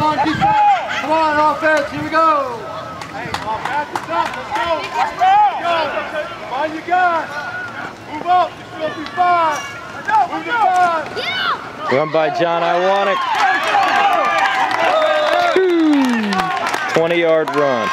on, keep going. Come on, offense, here we go. Hey, back this up, let's go. Let's go. Find your guy. Move up, you still be fine. Move the time. Run by John Iwanek. 20-yard run.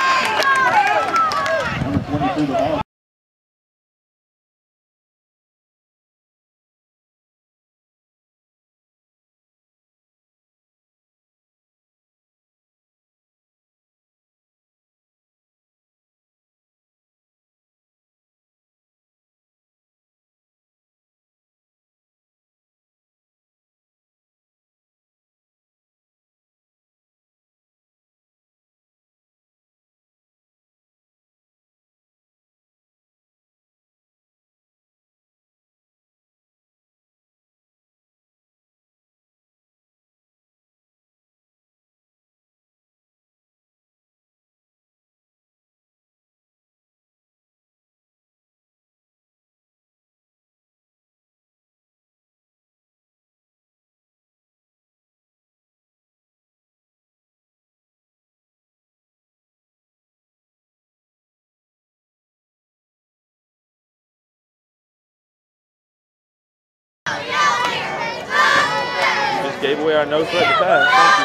Just gave away our no threat to pass.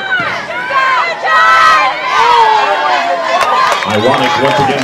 Thank you. Iwanek once again.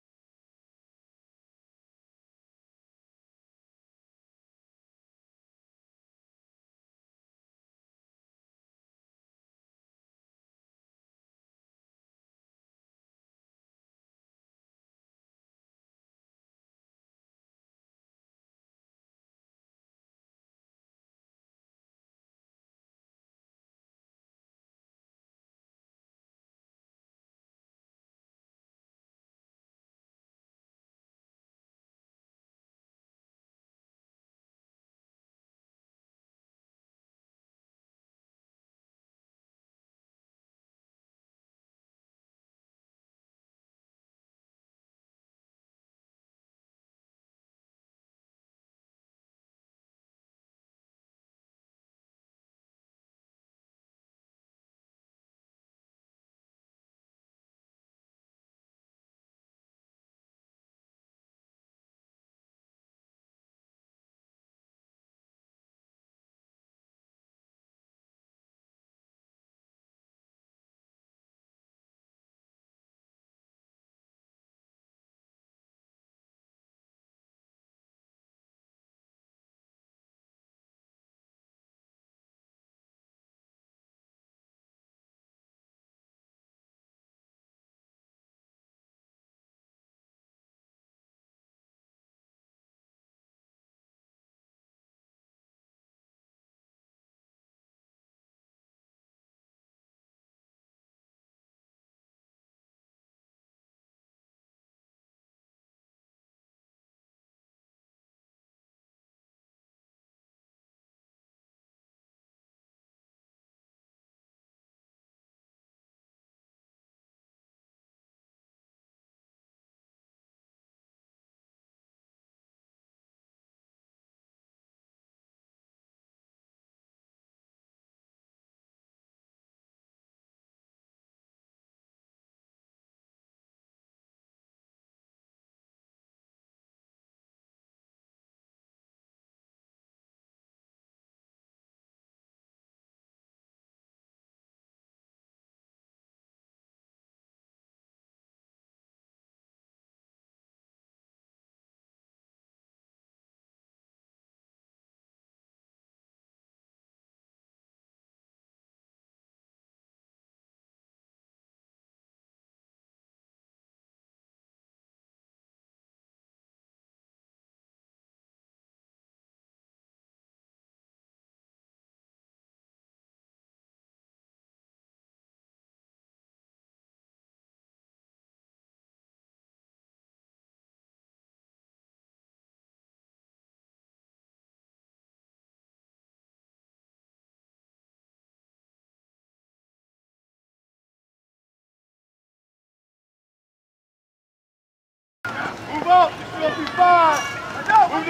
Move up, you still be fine. Move the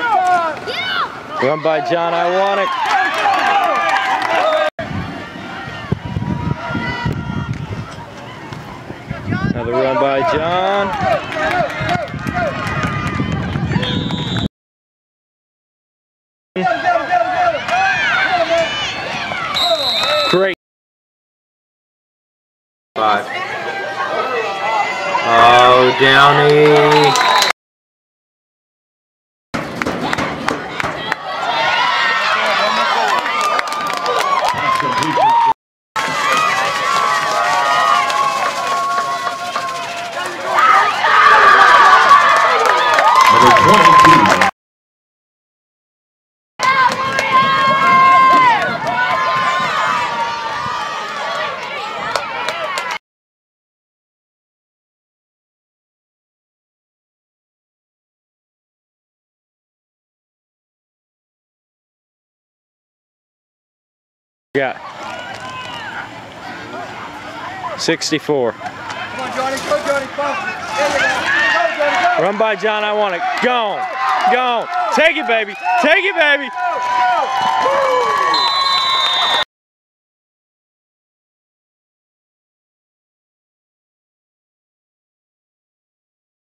time. Run by John Iwanek. Another run by John. Great. 5. Oh, Downey. Yeah. 64. Come on, Johnny. Go, Johnny. Go, Johnny. Run by John, I want it. Go. Go. Take it, baby. Take it, baby. Go.